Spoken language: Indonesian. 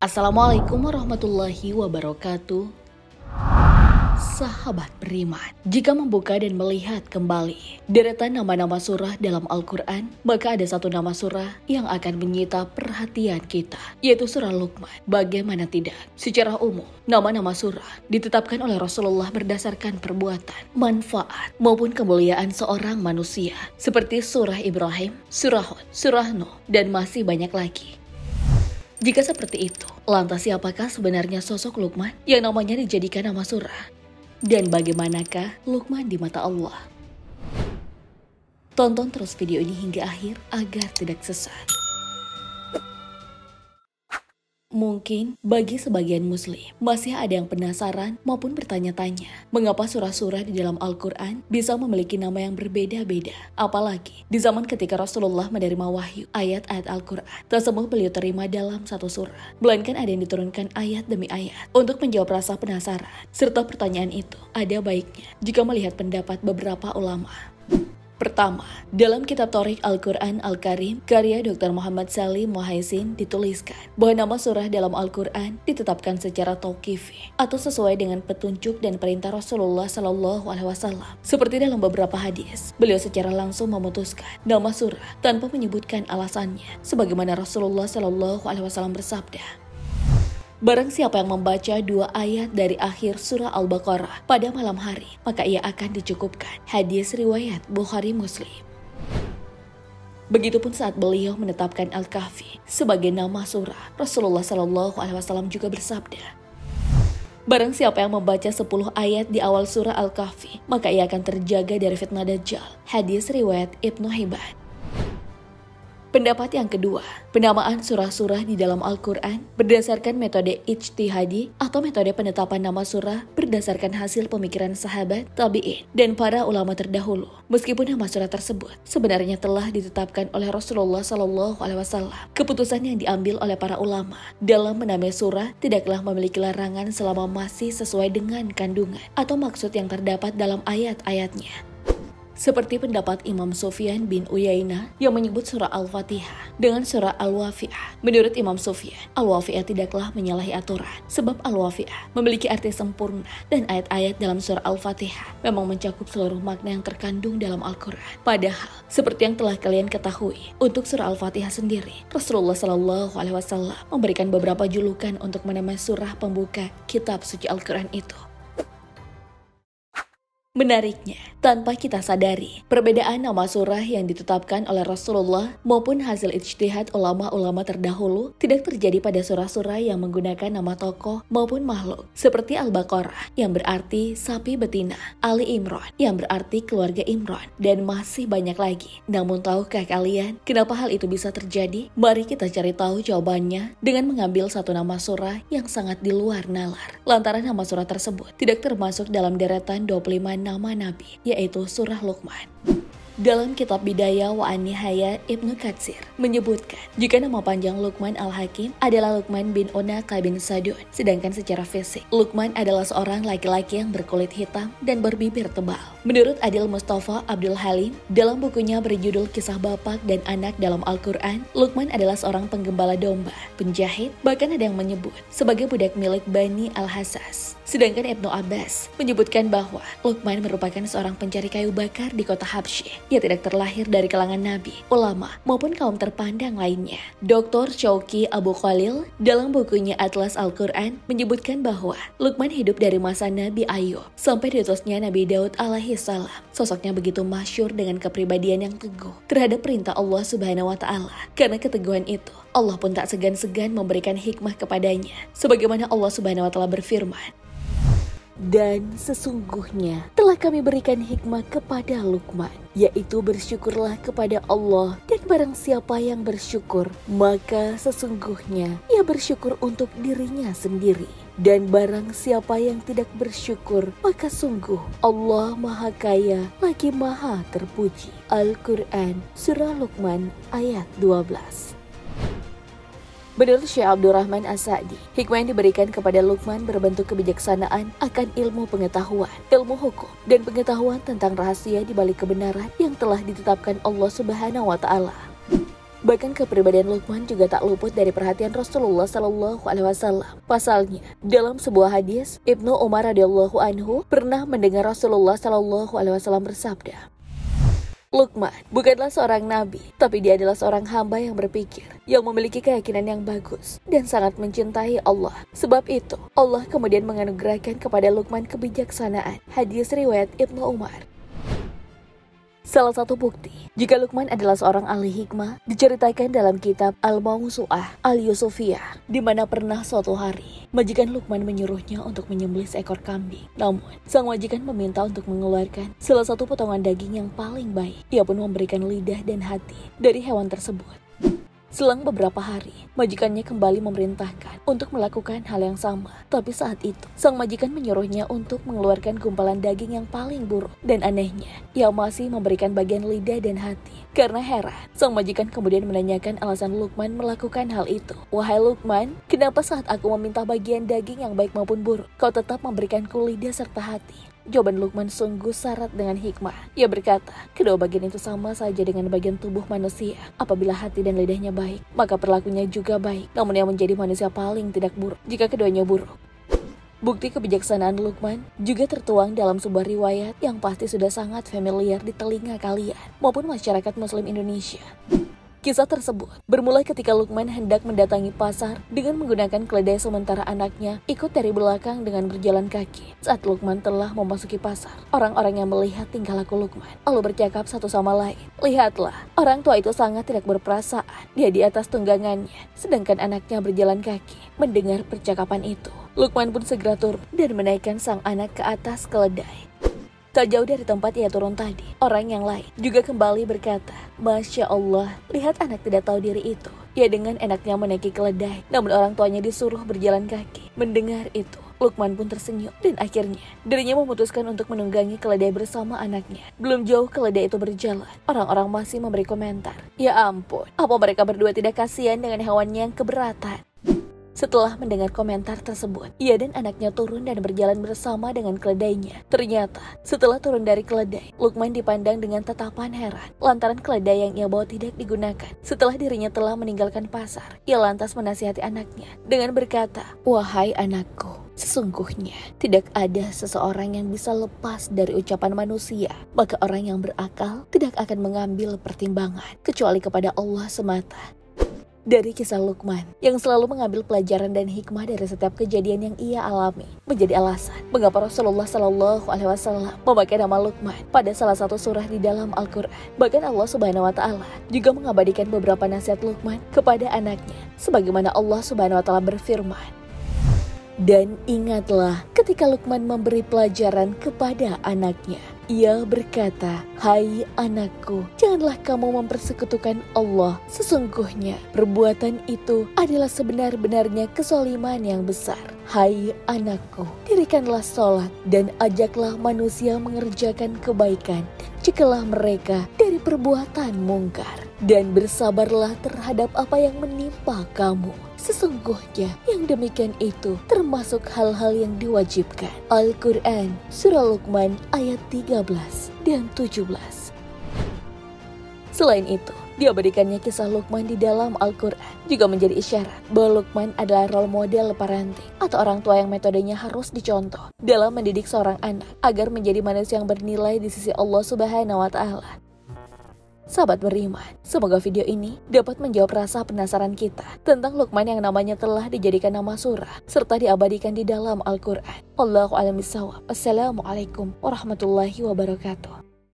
Assalamualaikum warahmatullahi wabarakatuh. Sahabat beriman, jika membuka dan melihat kembali deretan nama-nama surah dalam Al-Quran, maka ada satu nama surah yang akan menyita perhatian kita, yaitu surah Luqman. Bagaimana tidak? Secara umum, nama-nama surah ditetapkan oleh Rasulullah berdasarkan perbuatan, manfaat, maupun kemuliaan seorang manusia, seperti surah Ibrahim, surah Hud, surah Nuh, dan masih banyak lagi. Jika seperti itu, lantas siapakah sebenarnya sosok Luqman yang namanya dijadikan nama surah? Dan bagaimanakah Luqman di mata Allah? Tonton terus video ini hingga akhir agar tidak sesat. Mungkin bagi sebagian muslim masih ada yang penasaran maupun bertanya-tanya mengapa surah-surah di dalam Al-Quran bisa memiliki nama yang berbeda-beda. Apalagi di zaman ketika Rasulullah menerima wahyu ayat-ayat Al-Quran, tak semua beliau terima dalam satu surah, melainkan ada yang diturunkan ayat demi ayat. Untuk menjawab rasa penasaran serta pertanyaan itu, ada baiknya jika melihat pendapat beberapa ulama. Pertama, dalam kitab Thariq Al-Quran Al-Karim, karya Dr. Muhammad Salim Muhaisin dituliskan bahwa nama surah dalam Al-Quran ditetapkan secara tauqifi atau sesuai dengan petunjuk dan perintah Rasulullah SAW. Seperti dalam beberapa hadis, beliau secara langsung memutuskan nama surah tanpa menyebutkan alasannya, sebagaimana Rasulullah SAW bersabda, "Barang siapa yang membaca 2 ayat dari akhir surah Al-Baqarah pada malam hari, maka ia akan dicukupkan." Hadis riwayat Bukhari Muslim. Begitupun saat beliau menetapkan Al-Kahfi sebagai nama surah, Rasulullah SAW juga bersabda, "Barang siapa yang membaca 10 ayat di awal surah Al-Kahfi, maka ia akan terjaga dari fitnah Dajjal." Hadis riwayat Ibnu Hibban. Pendapat yang kedua, penamaan surah-surah di dalam Al-Quran berdasarkan metode ijtihadi atau metode penetapan nama surah berdasarkan hasil pemikiran sahabat, tabi'in, dan para ulama terdahulu. Meskipun nama surah tersebut sebenarnya telah ditetapkan oleh Rasulullah SAW, keputusan yang diambil oleh para ulama dalam menamai surah tidaklah memiliki larangan selama masih sesuai dengan kandungan atau maksud yang terdapat dalam ayat-ayatnya. Seperti pendapat Imam Sufyan bin Uyainah yang menyebut surah Al-Fatihah dengan surah Al-Wafi'ah. Menurut Imam Sufyan, Al-Wafi'ah tidaklah menyalahi aturan, sebab Al-Wafi'ah memiliki arti sempurna dan ayat-ayat dalam surah Al-Fatihah memang mencakup seluruh makna yang terkandung dalam Al-Quran. Padahal, seperti yang telah kalian ketahui, untuk surah Al-Fatihah sendiri, Rasulullah SAW memberikan beberapa julukan untuk menamai surah pembuka kitab suci Al-Quran itu. Menariknya, tanpa kita sadari, perbedaan nama surah yang ditetapkan oleh Rasulullah maupun hasil ijtihad ulama-ulama terdahulu tidak terjadi pada surah-surah yang menggunakan nama tokoh maupun makhluk, seperti Al-Baqarah yang berarti sapi betina, Ali Imran yang berarti keluarga Imran, dan masih banyak lagi. Namun tahukah kalian kenapa hal itu bisa terjadi? Mari kita cari tahu jawabannya dengan mengambil satu nama surah yang sangat di luar nalar. Lantaran nama surah tersebut tidak termasuk dalam deretan 25 nama Nabi, yaitu surah Luqman. Dalam kitab Bidayah wa An-Nihayah, Ibnu Katsir menyebutkan jika nama panjang Luqman Al-Hakim adalah Luqman bin Unaqah bin Sadun, sedangkan secara fisik Luqman adalah seorang laki-laki yang berkulit hitam dan berbibir tebal. Menurut Adil Mustafa Abdul Halim, dalam bukunya berjudul Kisah Bapak dan Anak dalam Al-Quran, Luqman adalah seorang penggembala domba, penjahit, bahkan ada yang menyebut sebagai budak milik Bani Al-Hassas. Sedangkan Ibnu Abbas menyebutkan bahwa Luqman merupakan seorang pencari kayu bakar di kota Habsyah. Ia tidak terlahir dari kalangan nabi, ulama, maupun kaum terpandang lainnya. Dr. Chowki Abu Khalil dalam bukunya Atlas Al-Quran menyebutkan bahwa Luqman hidup dari masa Nabi Ayub sampai diutusnya Nabi Daud alaihi salam. Sosoknya begitu masyhur dengan kepribadian yang teguh terhadap perintah Allah Subhanahu wa Ta'ala. Karena keteguhan itu, Allah pun tak segan-segan memberikan hikmah kepadanya. Sebagaimana Allah Subhanahu wa Ta'ala berfirman, "Dan sesungguhnya telah kami berikan hikmah kepada Luqman, yaitu bersyukurlah kepada Allah, dan barang siapa yang bersyukur, maka sesungguhnya ia bersyukur untuk dirinya sendiri. Dan barang siapa yang tidak bersyukur, maka sungguh Allah Maha Kaya lagi Maha Terpuji." Al-Quran Surah Luqman ayat 12. Menurut Syekh Abdurrahman As-Sa'di, hikmah yang diberikan kepada Luqman berbentuk kebijaksanaan akan ilmu pengetahuan, ilmu hukum, dan pengetahuan tentang rahasia di balik kebenaran yang telah ditetapkan Allah Subhanahu wa Ta'ala. Bahkan kepribadian Luqman juga tak luput dari perhatian Rasulullah Shallallahu Alaihi Wasallam. Pasalnya, dalam sebuah hadis, Ibnu Umar radhiyallahu anhu pernah mendengar Rasulullah Shallallahu Alaihi Wasallam bersabda, Luqman bukanlah seorang nabi, tapi dia adalah seorang hamba yang berpikir, yang memiliki keyakinan yang bagus, dan sangat mencintai Allah. Sebab itu, Allah kemudian menganugerahkan kepada Luqman kebijaksanaan. Hadis riwayat Ibnu Umar. Salah satu bukti jika Luqman adalah seorang ahli hikmah diceritakan dalam kitab Al-Mawsu'ah Al-Yusufiyah, di mana pernah suatu hari majikan Luqman menyuruhnya untuk menyembelih seekor kambing. Namun, sang majikan meminta untuk mengeluarkan salah satu potongan daging yang paling baik. Ia pun memberikan lidah dan hati dari hewan tersebut. Selang beberapa hari, majikannya kembali memerintahkan untuk melakukan hal yang sama. Tapi saat itu, sang majikan menyuruhnya untuk mengeluarkan gumpalan daging yang paling buruk. Dan anehnya, ia masih memberikan bagian lidah dan hati. Karena heran, sang majikan kemudian menanyakan alasan Luqman melakukan hal itu. Wahai Luqman, kenapa saat aku meminta bagian daging yang baik maupun buruk, kau tetap memberikanku lidah serta hati? Jawaban Luqman sungguh syarat dengan hikmah. Ia berkata, kedua bagian itu sama saja dengan bagian tubuh manusia. Apabila hati dan lidahnya baik, maka perilakunya juga baik. Namun yang menjadi manusia paling tidak buruk jika keduanya buruk. Bukti kebijaksanaan Luqman juga tertuang dalam sebuah riwayat yang pasti sudah sangat familiar di telinga kalian maupun masyarakat Muslim Indonesia. Kisah tersebut bermula ketika Luqman hendak mendatangi pasar dengan menggunakan keledai sementara anaknya ikut dari belakang dengan berjalan kaki. Saat Luqman telah memasuki pasar, orang-orang yang melihat tingkah laku Luqman lalu bercakap satu sama lain. Lihatlah, orang tua itu sangat tidak berperasaan. Dia di atas tunggangannya, sedangkan anaknya berjalan kaki. Mendengar percakapan itu, Luqman pun segera turun dan menaikkan sang anak ke atas keledai. Tak jauh dari tempat ia turun tadi, orang yang lain juga kembali berkata, Masya Allah, lihat anak tidak tahu diri itu. Ia dengan enaknya menaiki keledai, namun orang tuanya disuruh berjalan kaki. Mendengar itu, Luqman pun tersenyum dan akhirnya dirinya memutuskan untuk menunggangi keledai bersama anaknya. Belum jauh keledai itu berjalan, orang-orang masih memberi komentar. Ya ampun, apa mereka berdua tidak kasihan dengan hewannya yang keberatan? Setelah mendengar komentar tersebut, ia dan anaknya turun dan berjalan bersama dengan keledainya. Ternyata, setelah turun dari keledai, Luqman dipandang dengan tatapan heran lantaran keledai yang ia bawa tidak digunakan. Setelah dirinya telah meninggalkan pasar, ia lantas menasihati anaknya dengan berkata, Wahai anakku, sesungguhnya tidak ada seseorang yang bisa lepas dari ucapan manusia. Maka orang yang berakal tidak akan mengambil pertimbangan kecuali kepada Allah semata. Dari kisah Luqman yang selalu mengambil pelajaran dan hikmah dari setiap kejadian yang ia alami menjadi alasan mengapa Rasulullah Shallallahu Alaihi Wasallam memakai nama Luqman pada salah satu surah di dalam Al-Quran. Bahkan Allah Subhanahu Wa Taala juga mengabadikan beberapa nasihat Luqman kepada anaknya, sebagaimana Allah Subhanahu Wa Taala berfirman, dan ingatlah ketika Luqman memberi pelajaran kepada anaknya. Ia berkata, Hai anakku, janganlah kamu mempersekutukan Allah. Sesungguhnya perbuatan itu adalah sebenar-benarnya kezaliman yang besar. Hai anakku, dirikanlah sholat dan ajaklah manusia mengerjakan kebaikan dan cegahlah mereka dari perbuatan mungkar. Dan bersabarlah terhadap apa yang menimpa kamu. Sesungguhnya yang demikian itu termasuk hal-hal yang diwajibkan. Al-Quran Surah Luqman ayat 13 dan 17. Selain itu, diabadikannya kisah Luqman di dalam Al-Quran juga menjadi isyarat bahwa Luqman adalah role model parenting atau orang tua yang metodenya harus dicontoh dalam mendidik seorang anak agar menjadi manusia yang bernilai di sisi Allah Subhanahu Wa Taala. Sahabat beriman, semoga video ini dapat menjawab rasa penasaran kita tentang Luqman yang namanya telah dijadikan nama surah serta diabadikan di dalam Al-Quran. Wallahu a'lam bishawab. Assalamualaikum warahmatullahi wabarakatuh.